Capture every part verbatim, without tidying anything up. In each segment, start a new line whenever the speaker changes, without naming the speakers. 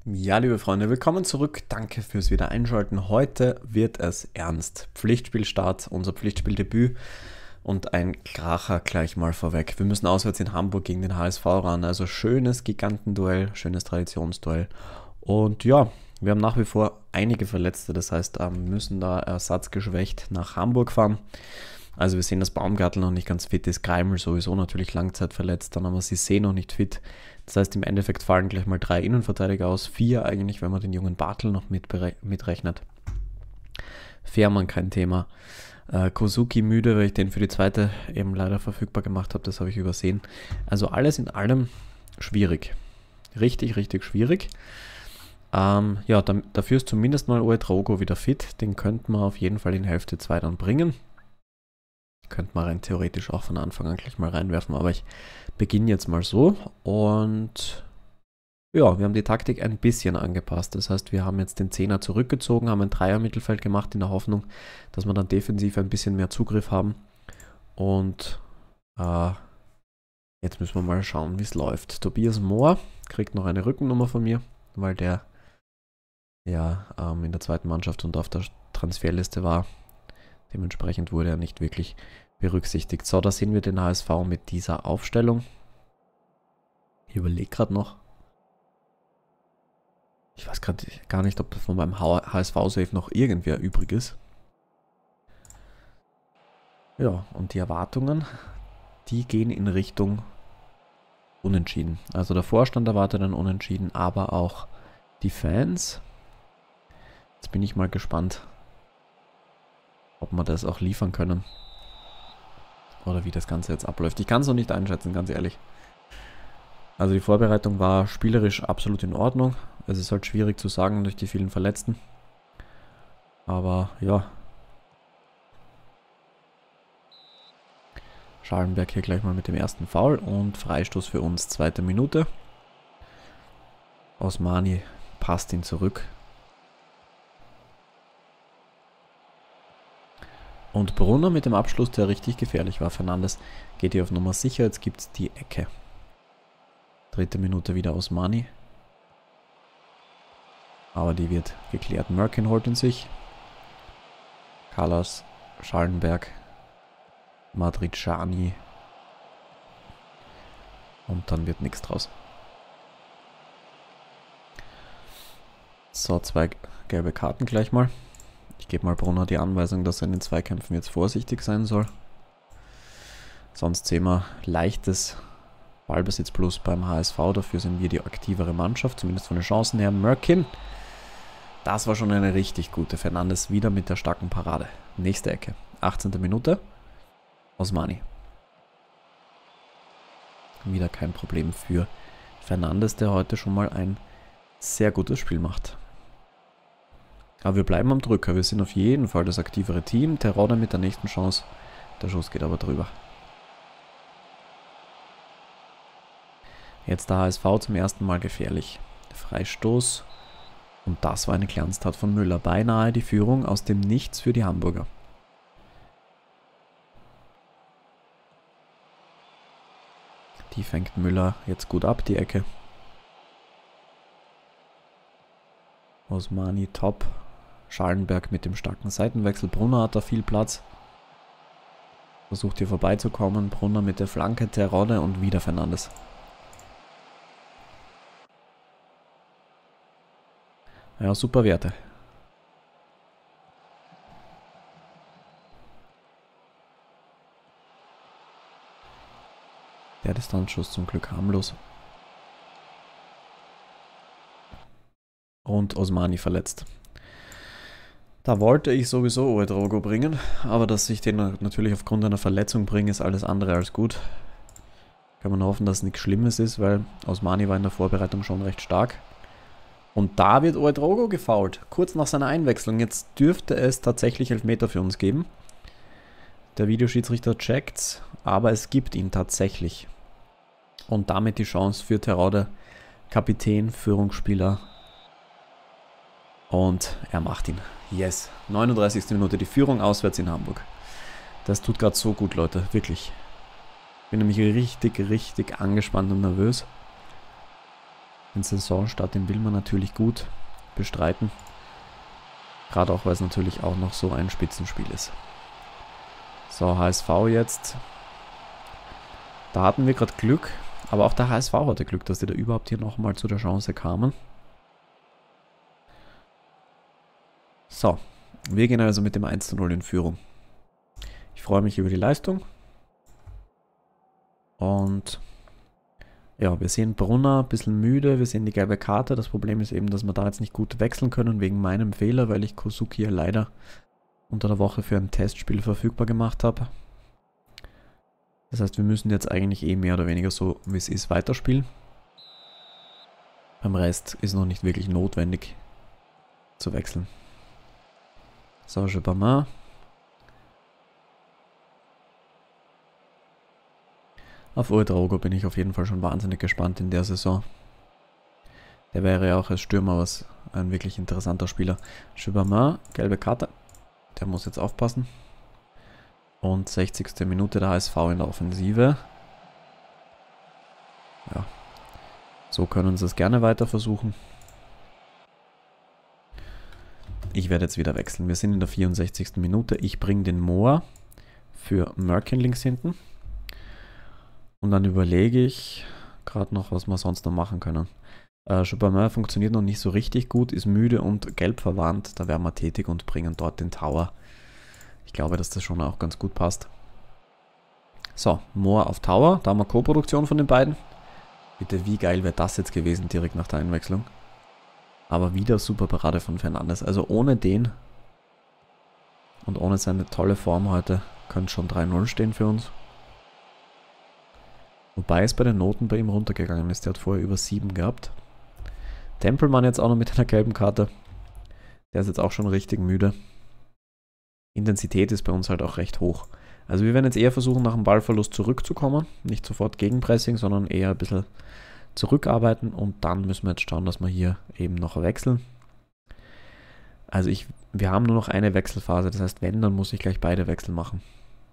Ja, liebe Freunde, willkommen zurück. Danke fürs Wiedereinschalten. Heute wird es ernst. Pflichtspielstart, unser Pflichtspieldebüt und ein Kracher gleich mal vorweg. Wir müssen auswärts in Hamburg gegen den H S V ran. Also schönes Gigantenduell, schönes Traditionsduell. Und ja, wir haben nach wie vor einige Verletzte. Das heißt, wir müssen da ersatzgeschwächt nach Hamburg fahren. Also wir sehen, dass Baumgartl noch nicht ganz fit ist. Greimel sowieso natürlich langzeitverletzt. Dann haben wir Cissé noch nicht fit. Das heißt, im Endeffekt fallen gleich mal drei Innenverteidiger aus. Vier eigentlich, wenn man den jungen Bartel noch mitrechnet. Fährmann kein Thema. Äh, Kozuki müde, weil ich den für die zweite eben leider verfügbar gemacht habe. Das habe ich übersehen. Also alles in allem schwierig. Richtig, richtig schwierig. Ähm, ja, da, dafür ist zumindest mal Ouedraogo wieder fit. Den könnte man auf jeden Fall in Hälfte zwei dann bringen. Könnte man rein theoretisch auch von Anfang an gleich mal reinwerfen, aber ich beginne jetzt mal so. Und ja, wir haben die Taktik ein bisschen angepasst. Das heißt, wir haben jetzt den Zehner zurückgezogen, haben ein Dreier-Mittelfeld gemacht in der Hoffnung, dass wir dann defensiv ein bisschen mehr Zugriff haben. Und äh, jetzt müssen wir mal schauen, wie es läuft. Tobias Mohr kriegt noch eine Rückennummer von mir, weil der ja ähm, in der zweiten Mannschaft und auf der Transferliste war. Dementsprechend wurde er nicht wirklich berücksichtigt. So, da sehen wir den H S V mit dieser Aufstellung. Ich überlege gerade noch. Ich weiß gerade gar nicht, ob von meinem H S V-Save noch irgendwer übrig ist. Ja, und die Erwartungen, die gehen in Richtung Unentschieden. Also der Vorstand erwartet ein Unentschieden, aber auch die Fans. Jetzt bin ich mal gespannt, ob wir das auch liefern können. Oder wie das Ganze jetzt abläuft. Ich kann es noch nicht einschätzen, ganz ehrlich. Also die Vorbereitung war spielerisch absolut in Ordnung. Es ist halt schwierig zu sagen durch die vielen Verletzten. Aber ja. Schallenberg hier gleich mal mit dem ersten Foul und Freistoß für uns, zweite Minute. Osmani passt ihn zurück. Und Brunner mit dem Abschluss, der richtig gefährlich war. Fernandes geht hier auf Nummer sicher. Jetzt gibt es die Ecke. Dritte Minute wieder Osmani. Aber die wird geklärt. Merkin holt ihn sich. Callas, Schallenberg, Madriciani. Und dann wird nichts draus. So, zwei gelbe Karten gleich mal. Ich gebe mal Brunner die Anweisung, dass er in den Zweikämpfen jetzt vorsichtig sein soll. Sonst sehen wir leichtes Ballbesitz plus beim H S V. Dafür sind wir die aktivere Mannschaft, zumindest von den Chancen her. Merkin, das war schon eine richtig gute. Fernandes wieder mit der starken Parade. Nächste Ecke, achtzehnte Minute. Osmani. Wieder kein Problem für Fernandes, der heute schon mal ein sehr gutes Spiel macht. Aber wir bleiben am Drücker. Wir sind auf jeden Fall das aktivere Team. Terodde mit der nächsten Chance. Der Schuss geht aber drüber. Jetzt der H S V zum ersten Mal gefährlich. Freistoß. Und das war eine Glanztat von Müller. Beinahe die Führung aus dem Nichts für die Hamburger. Die fängt Müller jetzt gut ab, die Ecke. Osmani top. Schallenberg mit dem starken Seitenwechsel. Brunner hat da viel Platz. Versucht hier vorbeizukommen. Brunner mit der Flanke, Terodde und wieder Fernandes. Ja, super Werte. Der Distanzschuss zum Glück harmlos. Und Osmani verletzt. Da wollte ich sowieso Ouedraogo bringen, aber dass ich den natürlich aufgrund einer Verletzung bringe, ist alles andere als gut. Kann man hoffen, dass es nichts Schlimmes ist, weil Osmani war in der Vorbereitung schon recht stark. Und da wird Ouedraogo gefoult, kurz nach seiner Einwechslung. Jetzt dürfte es tatsächlich Elfmeter für uns geben. Der Videoschiedsrichter checkt's, aber es gibt ihn tatsächlich. Und damit die Chance für Terodde, Kapitän, Führungsspieler. Und er macht ihn. Yes. neununddreißigste Minute, die Führung auswärts in Hamburg. Das tut gerade so gut, Leute. Wirklich. Bin nämlich richtig, richtig angespannt und nervös. Den Saisonstart, den will man natürlich gut bestreiten. Gerade auch, weil es natürlich auch noch so ein Spitzenspiel ist. So, H S V jetzt. Da hatten wir gerade Glück, aber auch der H S V hatte Glück, dass die da überhaupt hier nochmal zu der Chance kamen. So, wir gehen also mit dem eins zu null in Führung. Ich freue mich über die Leistung. Und ja, wir sehen Brunner ein bisschen müde, wir sehen die gelbe Karte. Das Problem ist eben, dass wir da jetzt nicht gut wechseln können, wegen meinem Fehler, weil ich Kosuki ja leider unter der Woche für ein Testspiel verfügbar gemacht habe. Das heißt, wir müssen jetzt eigentlich eh mehr oder weniger so, wie es ist, weiterspielen. Beim Rest ist noch nicht wirklich notwendig zu wechseln. So, Jebamin. Auf Uedraogo bin ich auf jeden Fall schon wahnsinnig gespannt in der Saison. Der wäre ja auch als Stürmer was ein wirklich interessanter Spieler. Jebamin, gelbe Karte. Der muss jetzt aufpassen. Und sechzigste Minute der H S V in der Offensive. Ja. So können sie es gerne weiter versuchen. Ich werde jetzt wieder wechseln. Wir sind in der vierundsechzigsten Minute. Ich bringe den Moa für Merkin links hinten. Und dann überlege ich gerade noch, was wir sonst noch machen können. Äh, Jebamin funktioniert noch nicht so richtig gut, ist müde und gelb verwandt. Da wären wir tätig und bringen dort den Tower. Ich glaube, dass das schon auch ganz gut passt. So, Moa auf Tower. Da haben wir Co-Produktion von den beiden. Bitte, wie geil wäre das jetzt gewesen, direkt nach der Einwechslung. Aber wieder super Parade von Fernandes. Also ohne den und ohne seine tolle Form heute könnte schon drei null stehen für uns. Wobei es bei den Noten bei ihm runtergegangen ist. Der hat vorher über sieben gehabt. Tempelmann jetzt auch noch mit einer gelben Karte. Der ist jetzt auch schon richtig müde. Intensität ist bei uns halt auch recht hoch. Also wir werden jetzt eher versuchen, nach dem Ballverlust zurückzukommen. Nicht sofort Gegenpressing, sondern eher ein bisschen zurückarbeiten. Und dann müssen wir jetzt schauen, dass wir hier eben noch wechseln. Also ich, wir haben nur noch eine Wechselphase. Das heißt, wenn, dann muss ich gleich beide Wechsel machen.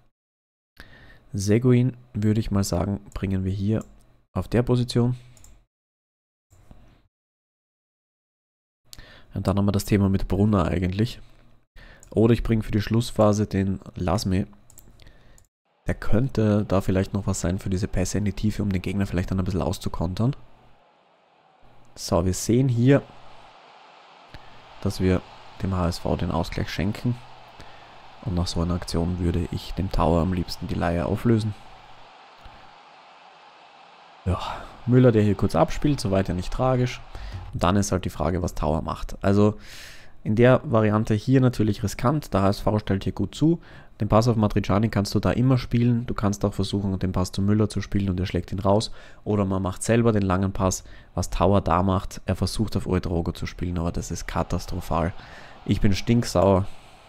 Seguin, würde ich mal sagen, bringen wir hier auf der Position. Und dann haben wir das Thema mit Brunner eigentlich. Oder ich bringe für die Schlussphase den Lasme. Der könnte da vielleicht noch was sein für diese Pässe in die Tiefe, um den Gegner vielleicht dann ein bisschen auszukontern. So, wir sehen hier, dass wir dem H S V den Ausgleich schenken. Und nach so einer Aktion würde ich dem Tower am liebsten die Leihe auflösen. Ja, Müller, der hier kurz abspielt, soweit ja nicht tragisch. Und dann ist halt die Frage, was Tower macht. Also in der Variante hier natürlich riskant. Der H S V stellt hier gut zu. Den Pass auf Matriciani kannst du da immer spielen. Du kannst auch versuchen, den Pass zu Müller zu spielen und er schlägt ihn raus. Oder man macht selber den langen Pass. Was Tower da macht, er versucht auf Uedraogo zu spielen, aber das ist katastrophal. Ich bin stinksauer.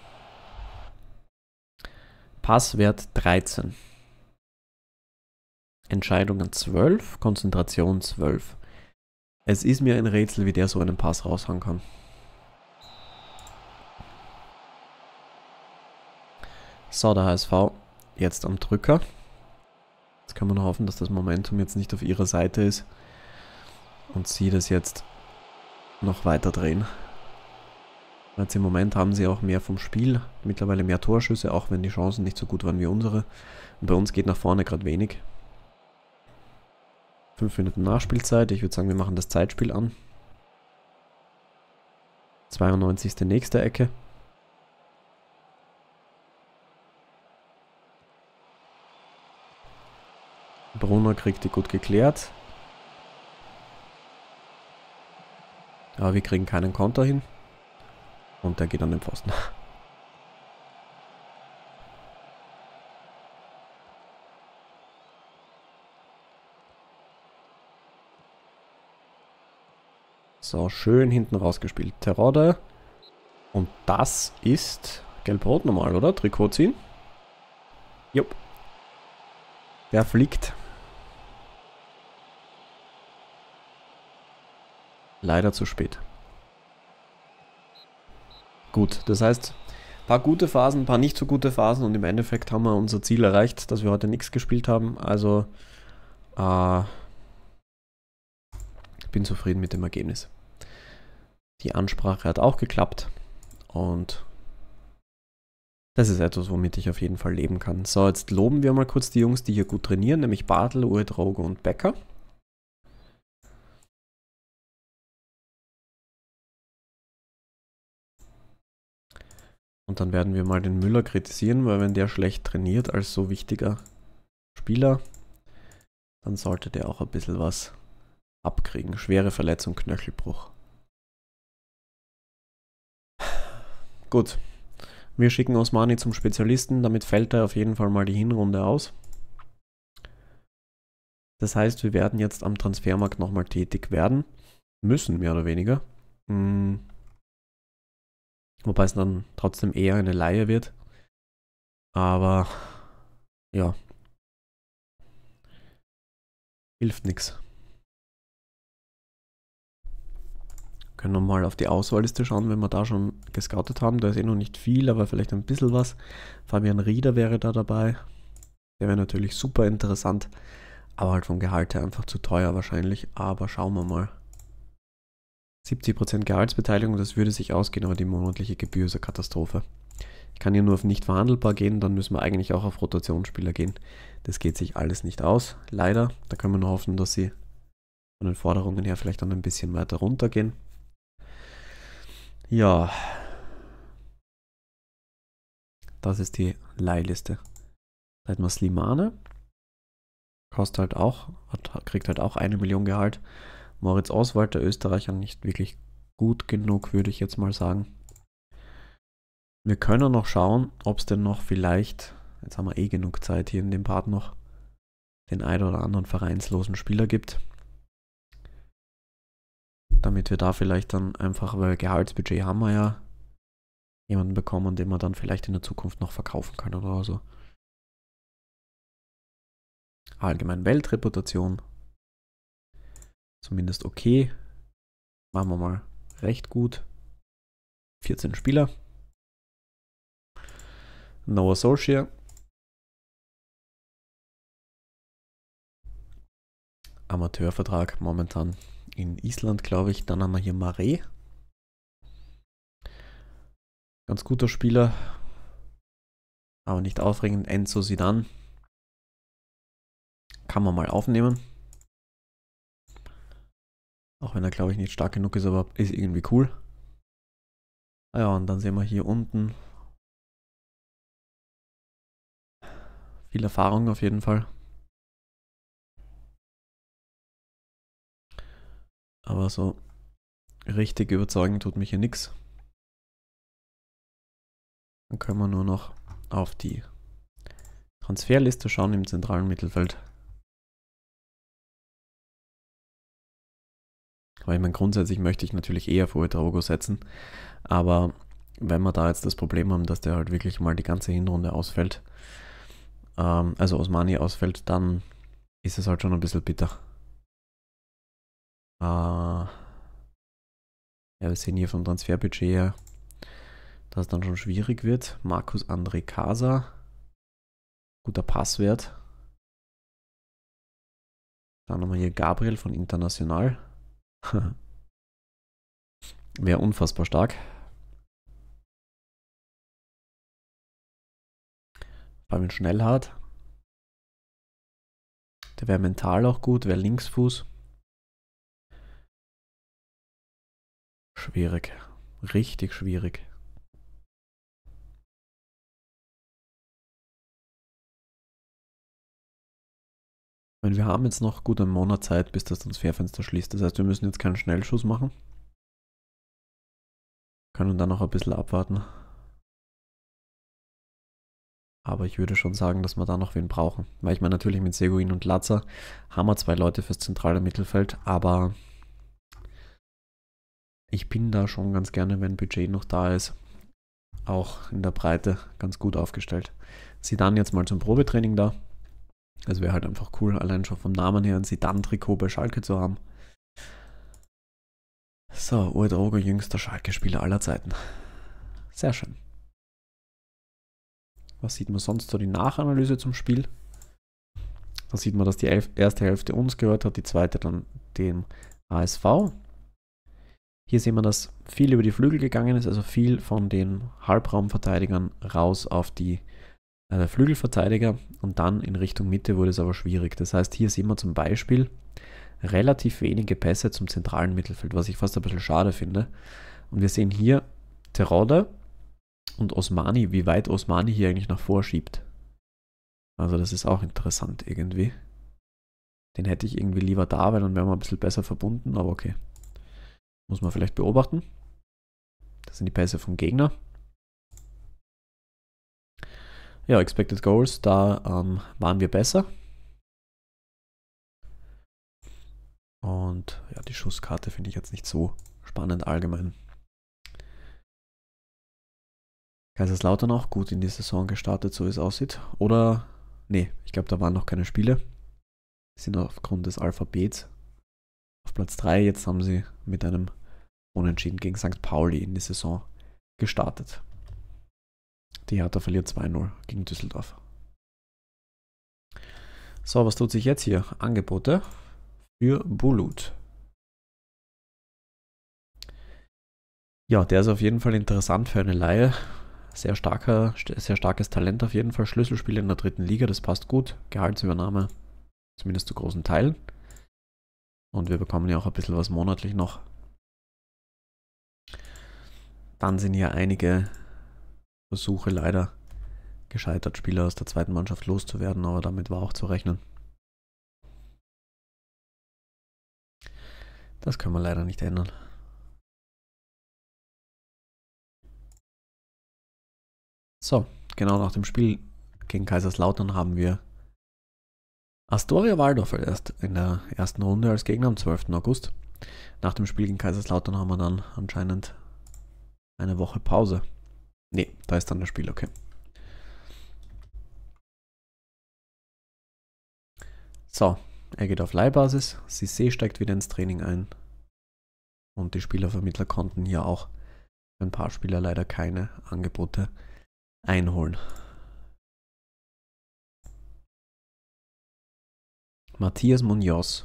Passwert dreizehn. Entscheidungen zwölf, Konzentration zwölf. Es ist mir ein Rätsel, wie der so einen Pass raushauen kann. So, der H S V jetzt am Drücker. Jetzt kann man nur hoffen, dass das Momentum jetzt nicht auf ihrer Seite ist und sie das jetzt noch weiter drehen. Jetzt im Moment haben sie auch mehr vom Spiel, mittlerweile mehr Torschüsse, auch wenn die Chancen nicht so gut waren wie unsere. Und bei uns geht nach vorne gerade wenig. Fünf Minuten Nachspielzeit, ich würde sagen, wir machen das Zeitspiel an. zweiundneunzigste nächste Ecke. Brunner kriegt die gut geklärt. Aber wir kriegen keinen Konter hin. Und der geht an den Pfosten. So, schön hinten rausgespielt. Terodde. Und das ist gelb-rot normal, oder? Trikot ziehen. Jupp. Der fliegt. Leider zu spät. Gut, das heißt, ein paar gute Phasen, ein paar nicht so gute Phasen und im Endeffekt haben wir unser Ziel erreicht, dass wir heute nichts gespielt haben. Also, äh, bin zufrieden mit dem Ergebnis. Die Ansprache hat auch geklappt und das ist etwas, womit ich auf jeden Fall leben kann. So, jetzt loben wir mal kurz die Jungs, die hier gut trainieren, nämlich Bartel, Uedrogo und Becker. Und dann werden wir mal den Müller kritisieren, weil wenn der schlecht trainiert als so wichtiger Spieler, dann sollte der auch ein bisschen was abkriegen. Schwere Verletzung, Knöchelbruch. Gut. Wir schicken Osmani zum Spezialisten, damit fällt er auf jeden Fall mal die Hinrunde aus. Das heißt, wir werden jetzt am Transfermarkt nochmal tätig werden. Müssen, mehr oder weniger. Hm. Wobei es dann trotzdem eher eine Leihe wird. Aber ja. Hilft nichts. Können wir mal auf die Auswahlliste schauen, wenn wir da schon gescoutet haben. Da ist eh noch nicht viel, aber vielleicht ein bisschen was. Fabian Rieder wäre da dabei. Der wäre natürlich super interessant. Aber halt vom Gehalt her einfach zu teuer wahrscheinlich. Aber schauen wir mal. siebzig Prozent Gehaltsbeteiligung, das würde sich ausgehen, aber die monatliche Gebühr ist eine Katastrophe. Ich kann hier nur auf nicht verhandelbar gehen, dann müssen wir eigentlich auch auf Rotationsspieler gehen. Das geht sich alles nicht aus, leider. Da können wir nur hoffen, dass sie von den Forderungen her vielleicht dann ein bisschen weiter runtergehen. Ja. Das ist die Leihliste. Da hätten wir Slimane. Kostet halt auch, hat, kriegt halt auch eine Million Gehalt. Moritz Oswald, der Österreicher, nicht wirklich gut genug, würde ich jetzt mal sagen. Wir können noch schauen, ob es denn noch vielleicht, jetzt haben wir eh genug Zeit hier in dem Part noch, den einen oder anderen vereinslosen Spieler gibt. Damit wir da vielleicht dann einfach, weil Gehaltsbudget haben wir ja, jemanden bekommen, den wir dann vielleicht in der Zukunft noch verkaufen können oder so. Allgemein Weltreputation. Zumindest okay. Machen wir mal recht gut. vierzehn Spieler. Noah Solskjaer. Amateurvertrag momentan in Island, glaube ich. Dann haben wir hier Mare. Ganz guter Spieler. Aber nicht aufregend. Enzo Zidane. Kann man mal aufnehmen. Auch wenn er, glaube ich, nicht stark genug ist, aber ist irgendwie cool. Ah ja, und dann sehen wir hier unten viel Erfahrung auf jeden Fall. Aber so richtig überzeugen tut mich hier nichts. Dann können wir nur noch auf die Transferliste schauen im zentralen Mittelfeld. Aber ich meine, grundsätzlich möchte ich natürlich eher auf Uedrogo setzen. Aber wenn wir da jetzt das Problem haben, dass der halt wirklich mal die ganze Hinrunde ausfällt, ähm, also Osmani ausfällt, dann ist es halt schon ein bisschen bitter. Äh, ja, wir sehen hier vom Transferbudget her, dass es dann schon schwierig wird. Markus André Casa, guter Passwert. Dann haben wir hier Gabriel von International. Wäre unfassbar stark. Fabian Schnellhardt. Der wäre mental auch gut, wäre Linksfuß. Schwierig. Richtig schwierig. Und wir haben jetzt noch gut einen Monat Zeit, bis das Transferfenster schließt. Das heißt, wir müssen jetzt keinen Schnellschuss machen. Können dann noch ein bisschen abwarten. Aber ich würde schon sagen, dass wir da noch wen brauchen. Weil ich meine, natürlich mit Seguin und Latza haben wir zwei Leute fürs zentrale Mittelfeld, aber ich bin da schon ganz gerne, wenn Budget noch da ist, auch in der Breite ganz gut aufgestellt. Zidane jetzt mal zum Probetraining da. Es wäre halt einfach cool, allein schon vom Namen her ein Zidane-Trikot bei Schalke zu haben. So, Uedrogo, jüngster Schalke-Spieler aller Zeiten. Sehr schön. Was sieht man sonst so? Die Nachanalyse zum Spiel. Da sieht man, dass die erste Hälfte uns gehört hat, die zweite dann dem H S V. Hier sehen wir, dass viel über die Flügel gegangen ist, also viel von den Halbraumverteidigern raus auf die äh, Flügelverteidiger und dann in Richtung Mitte wurde es aber schwierig. Das heißt, hier sehen wir zum Beispiel relativ wenige Pässe zum zentralen Mittelfeld, was ich fast ein bisschen schade finde. Und wir sehen hier Terodde und Osmani, wie weit Osmani hier eigentlich nach vorschiebt. Also das ist auch interessant irgendwie. Den hätte ich irgendwie lieber da, weil dann wären wir ein bisschen besser verbunden, aber okay. Muss man vielleicht beobachten. Das sind die Pässe vom Gegner. Ja, Expected Goals, da ähm, waren wir besser. Und ja, die Schusskarte finde ich jetzt nicht so spannend allgemein. Kaiserslautern auch gut in die Saison gestartet, so wie es aussieht. Oder, nee, ich glaube, da waren noch keine Spiele. Die sind aufgrund des Alphabets auf Platz drei. Jetzt haben sie mit einem Unentschieden gegen Sankt Pauli in die Saison gestartet. Die Hertha verliert zwei null gegen Düsseldorf. So, was tut sich jetzt hier? Angebote für Bulut. Ja, der ist auf jeden Fall interessant für eine Leihe. Sehr starker, sehr starkes Talent auf jeden Fall. Schlüsselspiel in der dritten Liga, das passt gut. Gehaltsübernahme zumindest zu großen Teilen. Und wir bekommen ja auch ein bisschen was monatlich noch. Dann sind hier einige Versuche leider gescheitert, Spieler aus der zweiten Mannschaft loszuwerden, aber damit war auch zu rechnen. Das können wir leider nicht ändern. So, genau nach dem Spiel gegen Kaiserslautern haben wir Astoria Waldorf erst in der ersten Runde als Gegner am zwölften August. Nach dem Spiel gegen Kaiserslautern haben wir dann anscheinend eine Woche Pause. Ne, da ist dann das Spiel, okay. So, er geht auf Leihbasis. Cissé steigt wieder ins Training ein. Und die Spielervermittler konnten hier auch für ein paar Spieler leider keine Angebote einholen. Matthias Munoz.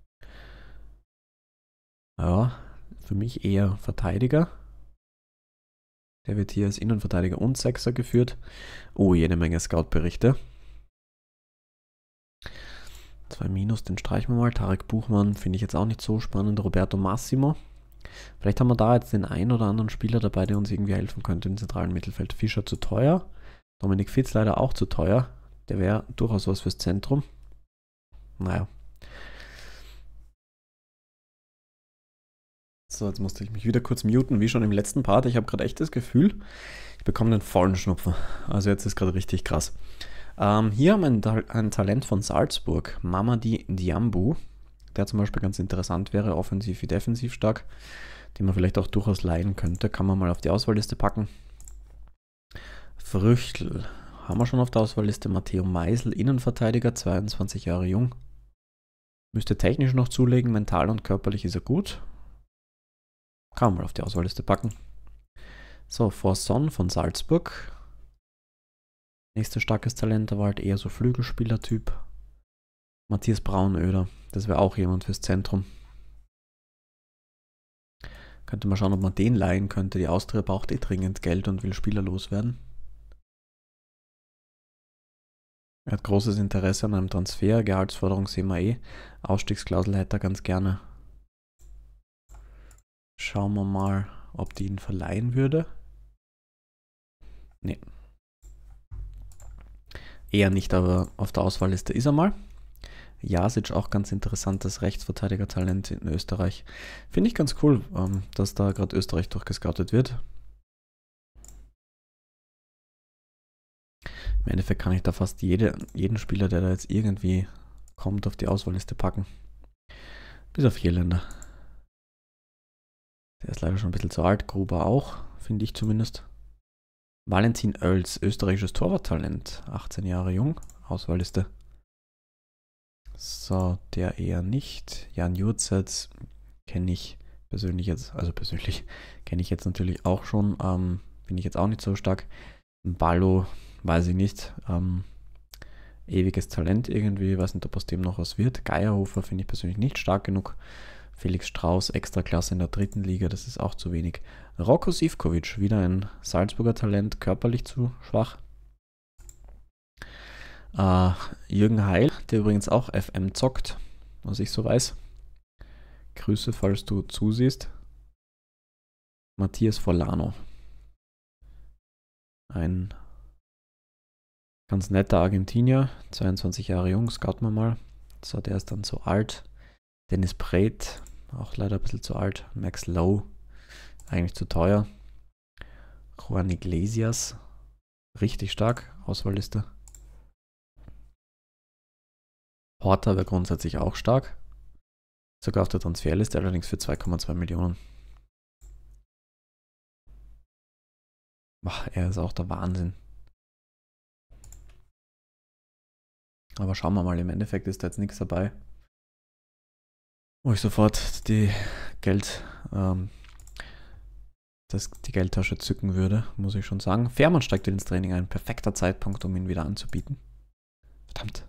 Ja, für mich eher Verteidiger. Der wird hier als Innenverteidiger und Sechser geführt. Oh, jede Menge Scout-Berichte. Zwei Minus, den streichen wir mal. Tarek Buchmann finde ich jetzt auch nicht so spannend. Roberto Massimo. Vielleicht haben wir da jetzt den einen oder anderen Spieler dabei, der uns irgendwie helfen könnte im zentralen Mittelfeld. Fischer zu teuer. Dominik Fitz leider auch zu teuer. Der wäre durchaus was fürs Zentrum. Naja. So, jetzt musste ich mich wieder kurz muten, wie schon im letzten Part. Ich habe gerade echt das Gefühl, ich bekomme einen vollen Schnupfen. Also jetzt ist gerade richtig krass. Ähm, hier haben wir ein, ein Talent von Salzburg, Mamadi Diambu, der zum Beispiel ganz interessant wäre, offensiv wie defensiv stark, den man vielleicht auch durchaus leihen könnte. Kann man mal auf die Auswahlliste packen. Früchtl haben wir schon auf der Auswahlliste. Matteo Meisel, Innenverteidiger, zweiundzwanzig Jahre jung. Müsste technisch noch zulegen, mental und körperlich ist er gut. Kann man mal auf die Auswahlliste packen. So, Forson von Salzburg. Nächstes starkes Talent, aber halt eher so Flügelspieler-Typ. Matthias Braunöder, das wäre auch jemand fürs Zentrum. Könnte mal schauen, ob man den leihen könnte. Die Austria braucht eh dringend Geld und will Spieler loswerden. Er hat großes Interesse an einem Transfer, Gehaltsforderung sehen wir eh. Ausstiegsklausel hätte er ganz gerne. Schauen wir mal, ob die ihn verleihen würde. Nee. Eher nicht, aber auf der Auswahlliste ist er mal. Jasic, auch ganz interessantes Rechtsverteidiger-Talent in Österreich. Finde ich ganz cool, dass da gerade Österreich durchgescoutet wird. Im Endeffekt kann ich da fast jede, jeden Spieler, der da jetzt irgendwie kommt, auf die Auswahlliste packen. Bis auf Irländer. Der ist leider schon ein bisschen zu alt. Gruber auch, finde ich zumindest. Valentin Oels, österreichisches Torwarttalent. achtzehn Jahre jung. Auswahlliste. So, der eher nicht. Jan Jurzetz kenne ich persönlich jetzt, also persönlich kenne ich jetzt natürlich auch schon. Ähm, finde ich jetzt auch nicht so stark. Ballo, weiß ich nicht. Ähm, ewiges Talent irgendwie. Weiß nicht, ob aus dem noch was wird. Geierhofer finde ich persönlich nicht stark genug Felix Strauß, Extraklasse in der dritten Liga, das ist auch zu wenig. Rocco Sivkovic, wieder ein Salzburger Talent, körperlich zu schwach. Uh, Jürgen Heil, der übrigens auch F M zockt, was ich so weiß. Grüße, falls du zusiehst. Matthias Forlano. Ein ganz netter Argentinier, zweiundzwanzig Jahre jung, scouten wir mal. So, der ist dann zu alt. Dennis Breit, auch leider ein bisschen zu alt. Max Lowe, eigentlich zu teuer. Juan Iglesias, richtig stark, Auswahlliste. Porter wäre grundsätzlich auch stark. Sogar auf der Transferliste, allerdings für zwei Komma zwei Millionen. Boah, er ist auch der Wahnsinn. Aber schauen wir mal, im Endeffekt ist da jetzt nichts dabei, wo ich sofort die Geld, ähm, das, die Geldtasche zücken würde, muss ich schon sagen. Fährmann steigt ins Training ein. Perfekter Zeitpunkt, um ihn wieder anzubieten. Verdammt.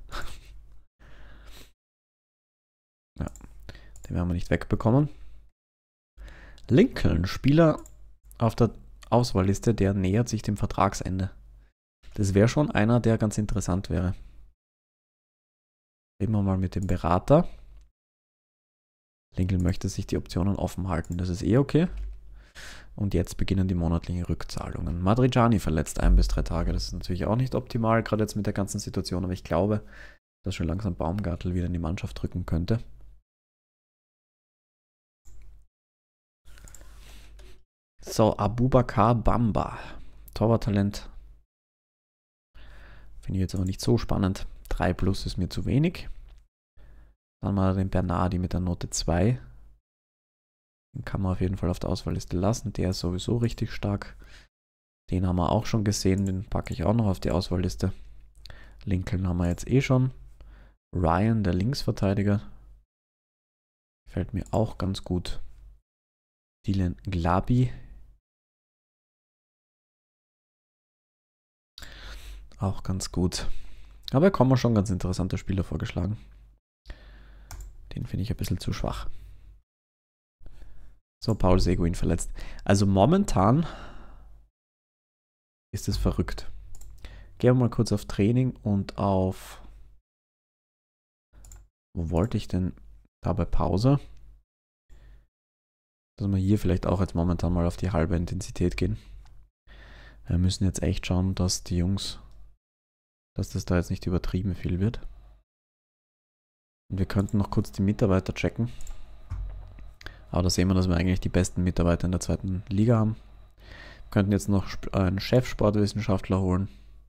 Ja, den werden wir nicht wegbekommen. Lincoln, Spieler auf der Auswahlliste, der nähert sich dem Vertragsende. Das wäre schon einer, der ganz interessant wäre. Reden wir mal mit dem Berater. Lincoln möchte sich die Optionen offen halten. Das ist eh okay. Und jetzt beginnen die monatlichen Rückzahlungen. Madrigiani verletzt ein bis drei Tage. Das ist natürlich auch nicht optimal, gerade jetzt mit der ganzen Situation. Aber ich glaube, dass schon langsam Baumgartel wieder in die Mannschaft rücken könnte. So, Abubakar Bamba. Torwarttalent. Finde ich jetzt aber nicht so spannend. drei plus ist mir zu wenig. Dann mal den Bernardi mit der Note zwei. Den kann man auf jeden Fall auf der Auswahlliste lassen. Der ist sowieso richtig stark. Den haben wir auch schon gesehen. Den packe ich auch noch auf die Auswahlliste. Lincoln haben wir jetzt eh schon. Ryan, der Linksverteidiger. Gefällt mir auch ganz gut. Dylan Glabi. Auch ganz gut. Aber kommen wir schon ganz interessante Spieler vorgeschlagen. Den finde ich ein bisschen zu schwach. So, Paul Seguin verletzt. Also momentan ist es verrückt. Gehen wir mal kurz auf Training und auf... Wo wollte ich denn? Da bei Pause. Dass wir hier vielleicht auch jetzt momentan mal auf die halbe Intensität gehen. Wir müssen jetzt echt schauen, dass die Jungs... dass das da jetzt nicht übertrieben viel wird. Und wir könnten noch kurz die Mitarbeiter checken. Aber da sehen wir, dass wir eigentlich die besten Mitarbeiter in der zweiten Liga haben. Wir könnten jetzt noch einen Chefsportwissenschaftler holen.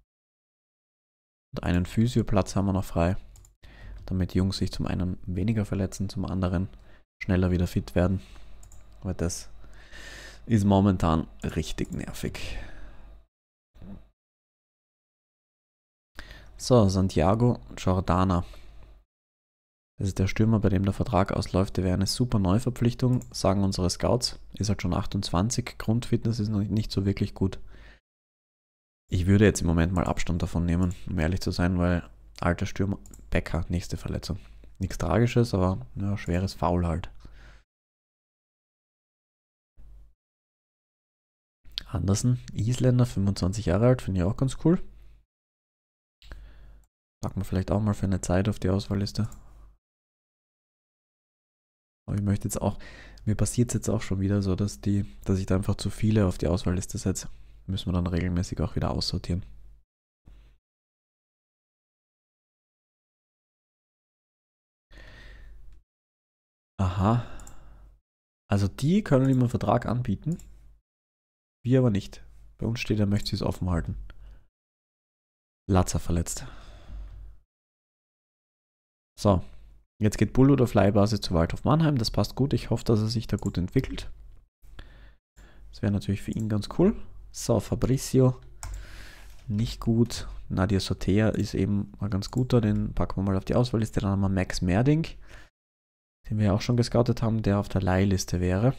Und einen Physioplatz haben wir noch frei. Damit die Jungs sich zum einen weniger verletzen, zum anderen schneller wieder fit werden. Aber das ist momentan richtig nervig. So, Santiago Jordana. Das ist der Stürmer, bei dem der Vertrag ausläuft. Der wäre eine super Neuverpflichtung, sagen unsere Scouts. Ist halt schon achtundzwanzig, Grundfitness ist noch nicht so wirklich gut. Ich würde jetzt im Moment mal Abstand davon nehmen, um ehrlich zu sein, weil alter Stürmer, Becker, nächste Verletzung. Nichts Tragisches, aber ja, schweres Foul halt. Andersen, Isländer, fünfundzwanzig Jahre alt, finde ich auch ganz cool. Packen wir vielleicht auch mal für eine Zeit auf die Auswahlliste. Aber ich möchte jetzt auch, mir passiert es jetzt auch schon wieder so, dass die, dass ich da einfach zu viele auf die Auswahlliste setze. Müssen wir dann regelmäßig auch wieder aussortieren. Aha. Also die können ihm einen Vertrag anbieten. Wir aber nicht. Bei uns steht, er möchte es offen halten. Latzer verletzt. So. Jetzt geht Bull oder Flybasis zu Waldhof Mannheim. Das passt gut. Ich hoffe, dass er sich da gut entwickelt. Das wäre natürlich für ihn ganz cool. So, Fabricio. Nicht gut. Nadia Sotea ist eben mal ganz guter. Den packen wir mal auf die Auswahlliste. Dann haben wir Max Merding, den wir ja auch schon gescoutet haben, der auf der Leihliste wäre.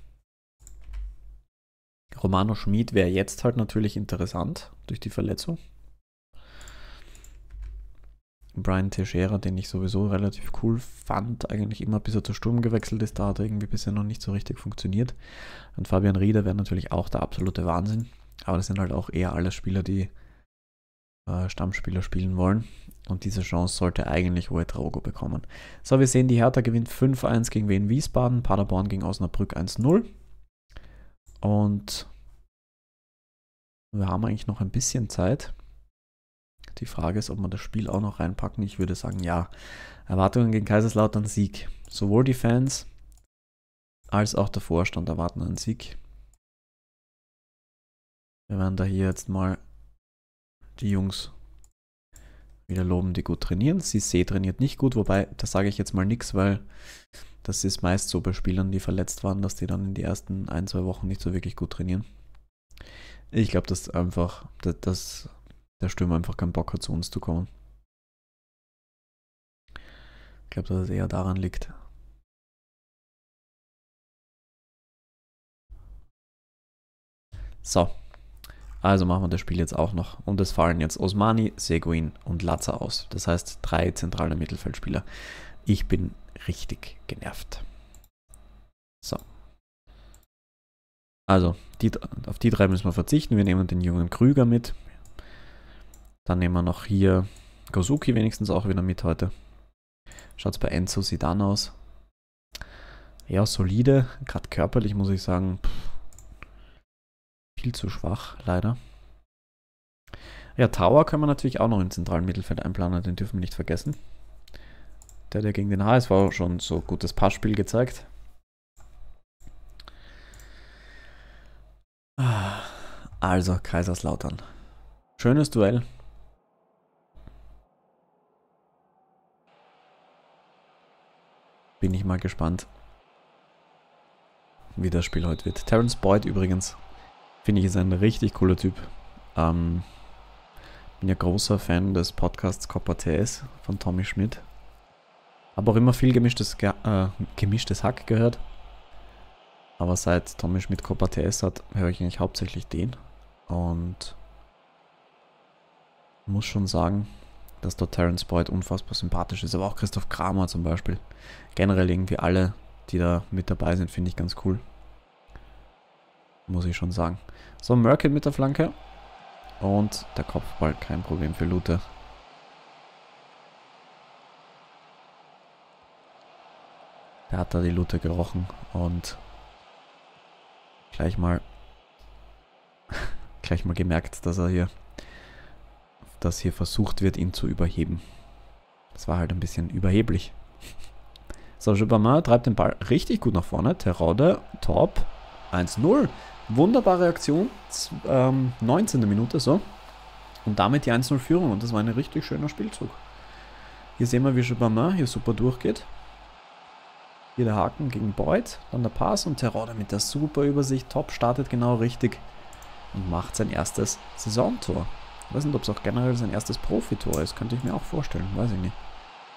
Romano Schmid wäre jetzt halt natürlich interessant durch die Verletzung. Brian Teixeira, den ich sowieso relativ cool fand, eigentlich immer bis er zu Sturm gewechselt ist, da hat er irgendwie bisher noch nicht so richtig funktioniert. Und Fabian Rieder wäre natürlich auch der absolute Wahnsinn, aber das sind halt auch eher alle Spieler, die äh, Stammspieler spielen wollen und diese Chance sollte eigentlich Ouedraogo bekommen. So, wir sehen, die Hertha gewinnt fünf eins gegen Wien Wiesbaden, Paderborn gegen Osnabrück eins null und wir haben eigentlich noch ein bisschen Zeit. Die Frage ist, ob wir das Spiel auch noch reinpacken. Ich würde sagen, ja. Erwartungen gegen Kaiserslautern, Sieg. Sowohl die Fans als auch der Vorstand erwarten einen Sieg. Wir werden da hier jetzt mal die Jungs wieder loben, die gut trainieren. Cissé trainiert nicht gut, wobei, da sage ich jetzt mal nichts, weil das ist meist so bei Spielern, die verletzt waren, dass die dann in die ersten ein, zwei Wochen nicht so wirklich gut trainieren. Ich glaube, dass einfach, dass, dass der Stürmer einfach keinen Bock hat, zu uns zu kommen. Ich glaube, dass es eher daran liegt. So, also machen wir das Spiel jetzt auch noch. Und es fallen jetzt Osmani, Seguin und Latza aus. Das heißt, drei zentrale Mittelfeldspieler. Ich bin richtig genervt. So. Also, die, auf die drei müssen wir verzichten. Wir nehmen den jungen Krüger mit. Dann nehmen wir noch hier Gozuki wenigstens auch wieder mit heute. Schaut es bei Enzo Zidane aus. Ja, solide. Gerade körperlich muss ich sagen, pff, viel zu schwach, leider. Ja, Tower können wir natürlich auch noch im zentralen Mittelfeld einplanen. Den dürfen wir nicht vergessen. Der, der gegen den H S V schon so gutes Passspiel gezeigt. Also, Kaiserslautern. Schönes Duell. Bin ich mal gespannt, wie das Spiel heute wird. Terence Boyd übrigens, finde ich, ist ein richtig cooler Typ. Ähm, bin ja großer Fan des Podcasts Copa T S von Tommy Schmidt. Habe auch immer viel gemischtes, Ge äh, gemischtes Hack gehört. Aber seit Tommy Schmidt Copa T S hat, höre ich eigentlich hauptsächlich den. Und muss schon sagen, dass dort Terence Boyd unfassbar sympathisch ist, aber auch Christoph Kramer zum Beispiel. Generell irgendwie alle, die da mit dabei sind, finde ich ganz cool. Muss ich schon sagen. So, Merkin mit der Flanke. Und der Kopfball, kein Problem für Lute. Der hat da die Lute gerochen und gleich mal gleich mal gemerkt, dass er hier dass hier versucht wird, ihn zu überheben. Das war halt ein bisschen überheblich. So, Gibbermann treibt den Ball richtig gut nach vorne. Terodde, top. eins null. Wunderbare Aktion. Ähm, neunzehnte Minute, so. Und damit die eins null Führung. Und das war ein richtig schöner Spielzug. Hier sehen wir, wie Gibbermann hier super durchgeht. Hier der Haken gegen Boyd. Dann der Pass und Terodde mit der super Übersicht. Top, startet genau richtig. Und macht sein erstes Saisontor. Ich weiß nicht, ob es auch generell sein erstes Profitor ist. Könnte ich mir auch vorstellen. Weiß ich nicht.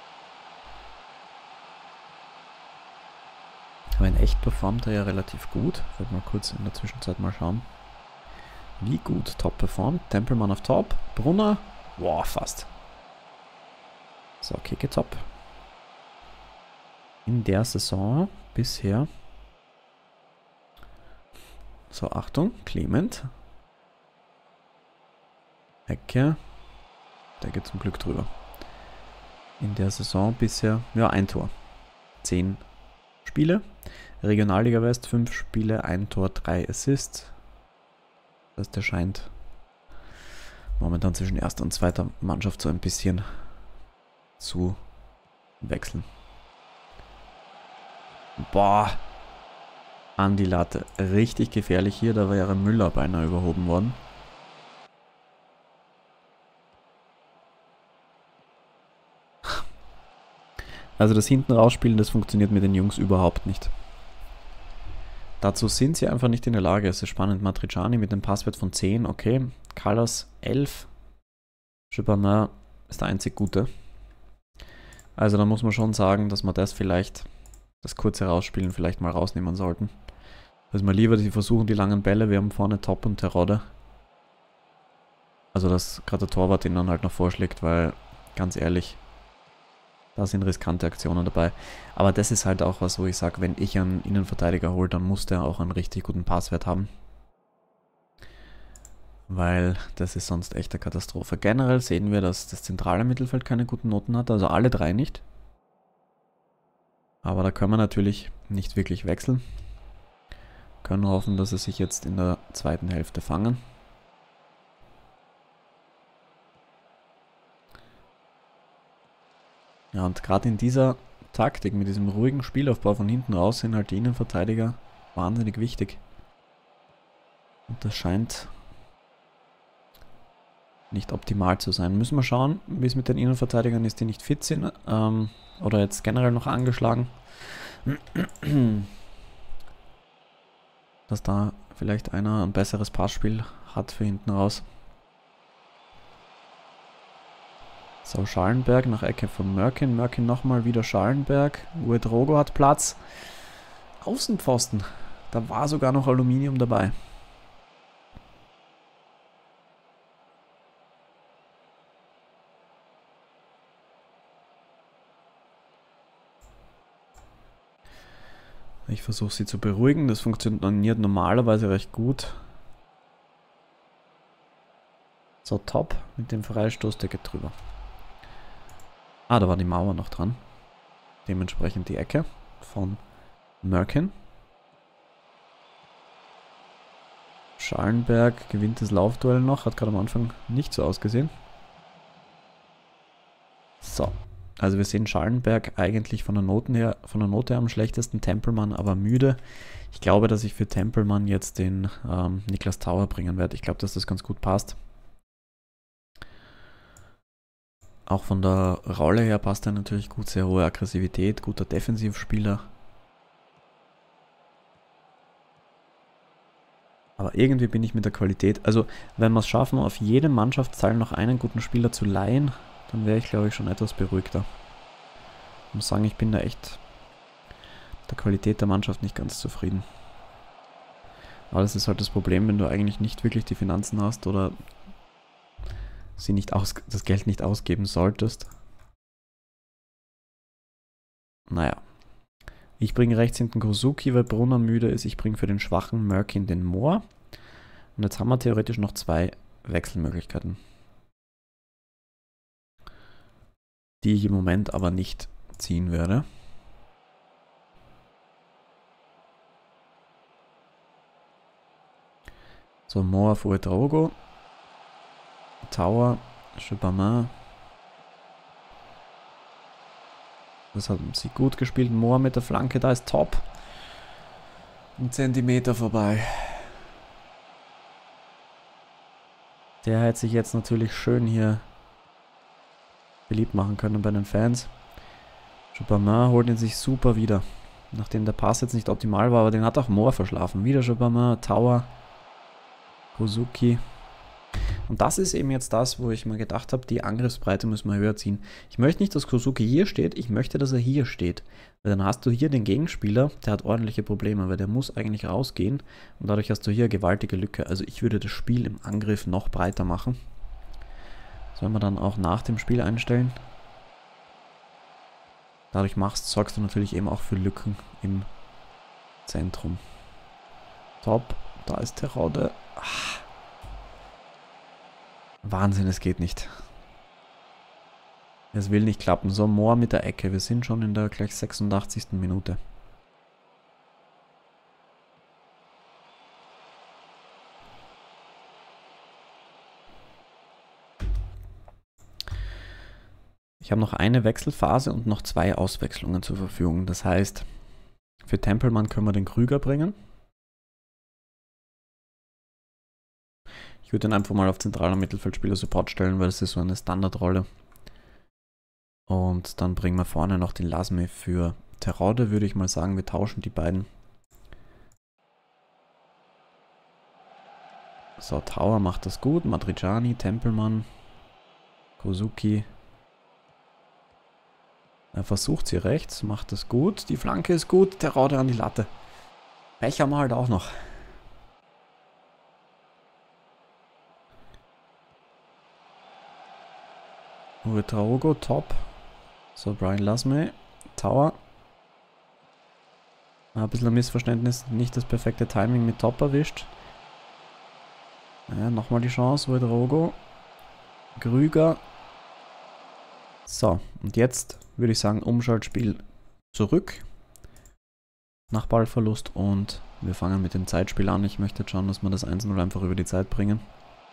Aber in echt performt er ja relativ gut. Ich werde mal kurz in der Zwischenzeit mal schauen. Wie gut top performt. Tempelmann auf top. Brunner. Wow, fast. So, Kicke top. In der Saison bisher. So, Achtung. Clement. Ecke. Der geht zum Glück drüber. In der Saison bisher, ja, ein Tor. Zehn Spiele. Regionalliga West, fünf Spiele, ein Tor, drei Assists. Das heißt, der scheint momentan zwischen erster und zweiter Mannschaft so ein bisschen zu wechseln. Boah. An die Latte. Richtig gefährlich hier. Da wäre Müller beinahe überhoben worden. Also das hinten rausspielen, das funktioniert mit den Jungs überhaupt nicht. Dazu sind sie einfach nicht in der Lage. Es ist spannend. Matriciani mit dem Passwert von zehn, okay. Callas elf. Gibbermann ist der einzig Gute. Also da muss man schon sagen, dass wir das vielleicht, das kurze Rausspielen vielleicht mal rausnehmen sollten. Also mal lieber, die versuchen die langen Bälle. Wir haben vorne Top und Terodde. Also dass gerade der Torwart ihn dann halt noch vorschlägt, weil, ganz ehrlich, Da sind riskante Aktionen dabei. Aber das ist halt auch was, wo ich sage, wenn ich einen Innenverteidiger hole, dann muss der auch einen richtig guten Passwert haben. Weil das ist sonst echt eine Katastrophe. Generell sehen wir, dass das zentrale Mittelfeld keine guten Noten hat, also alle drei nicht. Aber da können wir natürlich nicht wirklich wechseln. Können hoffen, dass sie sich jetzt in der zweiten Hälfte fangen. Ja, und gerade in dieser Taktik, mit diesem ruhigen Spielaufbau von hinten raus, sind halt die Innenverteidiger wahnsinnig wichtig. Und das scheint nicht optimal zu sein. Müssen wir schauen, wie es mit den Innenverteidigern ist, die nicht fit sind. Ähm, oder jetzt generell noch angeschlagen. Dass da vielleicht einer ein besseres Passspiel hat für hinten raus. So, Schallenberg nach Ecke von Mörkin. Mörkin nochmal wieder Schallenberg. Uedrogo hat Platz. Außenpfosten. Da war sogar noch Aluminium dabei. Ich versuche sie zu beruhigen. Das funktioniert normalerweise recht gut. So, top. Mit dem Freistoß, der geht drüber. Ah, da war die Mauer noch dran. Dementsprechend die Ecke von Mörkin. Schallenberg gewinnt das Laufduell noch. Hat gerade am Anfang nicht so ausgesehen. So. Also wir sehen Schallenberg eigentlich von der, Noten her, von der Note her am schlechtesten. Tempelmann aber müde. Ich glaube, dass ich für Tempelmann jetzt den ähm, Niklas Tauer bringen werde. Ich glaube, dass das ganz gut passt. Auch von der Rolle her passt er natürlich gut. Sehr hohe Aggressivität, guter Defensivspieler. Aber irgendwie bin ich mit der Qualität... Also, wenn wir es schaffen, auf jedem Mannschaftsteil noch einen guten Spieler zu leihen, dann wäre ich, glaube ich, schon etwas beruhigter. Ich muss sagen, ich bin da echt mit der Qualität der Mannschaft nicht ganz zufrieden. Aber das ist halt das Problem, wenn du eigentlich nicht wirklich die Finanzen hast oder sie nicht aus, das Geld nicht ausgeben solltest. Naja. Ich bringe rechts hinten Kosuki, weil Brunner müde ist. Ich bringe für den schwachen Mörkin den Mohr. Und jetzt haben wir theoretisch noch zwei Wechselmöglichkeiten. Die ich im Moment aber nicht ziehen werde. So, Mohr auf Uedrogo. Tauer, Chebamin. Das hat sie gut gespielt. Mohr mit der Flanke, da ist top. Ein Zentimeter vorbei. Der hätte sich jetzt natürlich schön hier beliebt machen können bei den Fans. Chebamin holt ihn sich super wieder. Nachdem der Pass jetzt nicht optimal war, aber den hat auch Mohr verschlafen. Wieder Chebamin, Tauer, Kosuki. Und das ist eben jetzt das, wo ich mir gedacht habe, die Angriffsbreite müssen wir höher ziehen. Ich möchte nicht, dass Kosuki hier steht, ich möchte, dass er hier steht. Weil dann hast du hier den Gegenspieler, der hat ordentliche Probleme, weil der muss eigentlich rausgehen. Und dadurch hast du hier eine gewaltige Lücke. Also ich würde das Spiel im Angriff noch breiter machen. Sollen wir dann auch nach dem Spiel einstellen. Dadurch machst, sorgst du natürlich eben auch für Lücken im Zentrum. Top, da ist Terode. Ah. Wahnsinn, es geht nicht. Es will nicht klappen. So, Mohr mit der Ecke. Wir sind schon in der gleich sechsundachtzigsten Minute. Ich habe noch eine Wechselphase und noch zwei Auswechslungen zur Verfügung. Das heißt, für Tempelmann können wir den Krüger bringen. Ich würde ihn einfach mal auf zentraler Mittelfeldspieler Support stellen, weil das ist so eine Standardrolle. Und dann bringen wir vorne noch den Lasme für Terode, würde ich mal sagen. Wir tauschen die beiden. So, Tauer macht das gut. Madrigiani, Tempelmann, Kosuki. Er versucht sie rechts, macht das gut. Die Flanke ist gut. Terode an die Latte. Pech haben wir halt auch noch. Uedrogo, top. So, Brian Lasme. Tower. Ah, ein bisschen ein Missverständnis. Nicht das perfekte Timing mit Top erwischt. Ja, nochmal die Chance. Uedraogo. Krüger. So, und jetzt würde ich sagen, Umschaltspiel zurück. Nach Ballverlust und wir fangen mit dem Zeitspiel an. Ich möchte jetzt schauen, dass wir das eins null einfach über die Zeit bringen.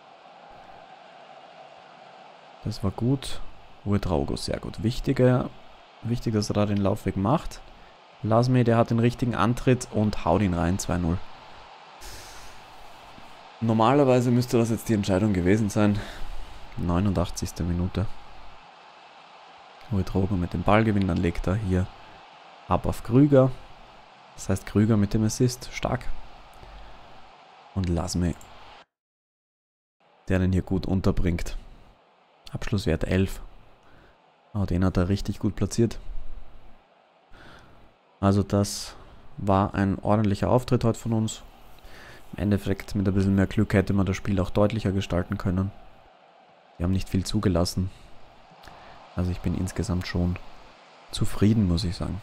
Das war gut. Uedraogo, sehr gut. Wichtiger, wichtig, dass er da den Laufweg macht. Lasme, der hat den richtigen Antritt und haut ihn rein, zwei null. Normalerweise müsste das jetzt die Entscheidung gewesen sein. neunundachtzigste Minute. Uedraogo mit dem Ballgewinn, dann legt er hier ab auf Krüger. Das heißt Krüger mit dem Assist, stark. Und Lasme, der den hier gut unterbringt. Abschlusswert elf. Oh, den hat er richtig gut platziert. Also das war ein ordentlicher Auftritt heute von uns. Im Endeffekt mit ein bisschen mehr Glück hätte man das Spiel auch deutlicher gestalten können. Wir haben nicht viel zugelassen. Also ich bin insgesamt schon zufrieden, muss ich sagen.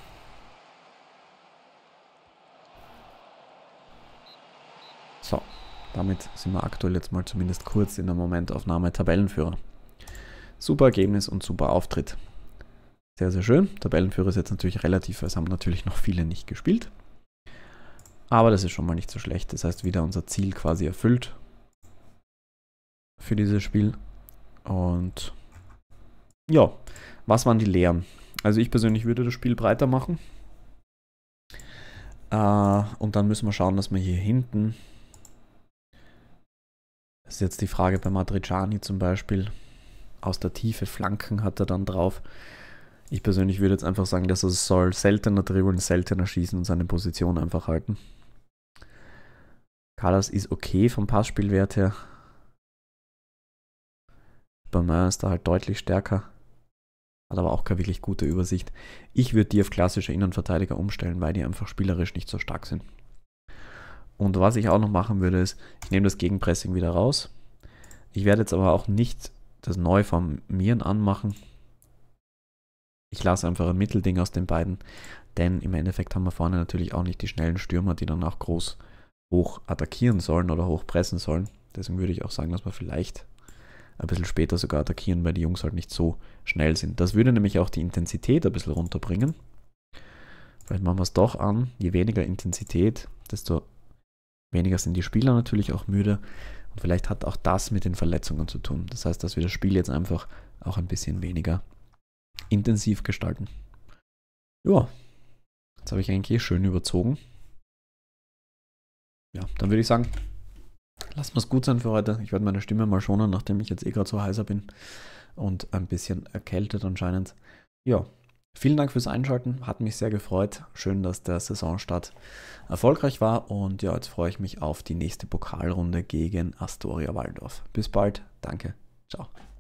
So, damit sind wir aktuell jetzt mal zumindest kurz in der Momentaufnahme Tabellenführer. Super Ergebnis und super Auftritt. Sehr, sehr schön. Tabellenführer ist jetzt natürlich relativ, es haben natürlich noch viele nicht gespielt. Aber das ist schon mal nicht so schlecht. Das heißt, wieder unser Ziel quasi erfüllt für dieses Spiel. Und ja, was waren die Lehren? Also ich persönlich würde das Spiel breiter machen. Äh, und dann müssen wir schauen, dass wir hier hinten, das ist jetzt die Frage bei Matriciani zum Beispiel, aus der Tiefe Flanken hat er dann drauf. Ich persönlich würde jetzt einfach sagen, dass er soll seltener dribbeln, seltener schießen und seine Position einfach halten. Callas ist okay vom Passspielwert her. Bernard ist da halt deutlich stärker. Hat aber auch keine wirklich gute Übersicht. Ich würde die auf klassische Innenverteidiger umstellen, weil die einfach spielerisch nicht so stark sind. Und was ich auch noch machen würde, ist, ich nehme das Gegenpressing wieder raus. Ich werde jetzt aber auch nicht das Neuformieren anmachen. Ich lasse einfach ein Mittelding aus den beiden, denn im Endeffekt haben wir vorne natürlich auch nicht die schnellen Stürmer, die dann auch groß hoch attackieren sollen oder hoch pressen sollen. Deswegen würde ich auch sagen, dass wir vielleicht ein bisschen später sogar attackieren, weil die Jungs halt nicht so schnell sind. Das würde nämlich auch die Intensität ein bisschen runterbringen. Vielleicht machen wir es doch an. Je weniger Intensität, desto weniger sind die Spieler natürlich auch müde. Und vielleicht hat auch das mit den Verletzungen zu tun. Das heißt, dass wir das Spiel jetzt einfach auch ein bisschen weniger intensiv gestalten. Ja, jetzt habe ich eigentlich schön überzogen. Ja, dann würde ich sagen, lassen wir es gut sein für heute. Ich werde meine Stimme mal schonen, nachdem ich jetzt eh gerade so heiser bin und ein bisschen erkältet anscheinend. Ja, vielen Dank fürs Einschalten, hat mich sehr gefreut. Schön, dass der Saisonstart erfolgreich war und ja, jetzt freue ich mich auf die nächste Pokalrunde gegen Astoria Waldorf. Bis bald, danke, ciao.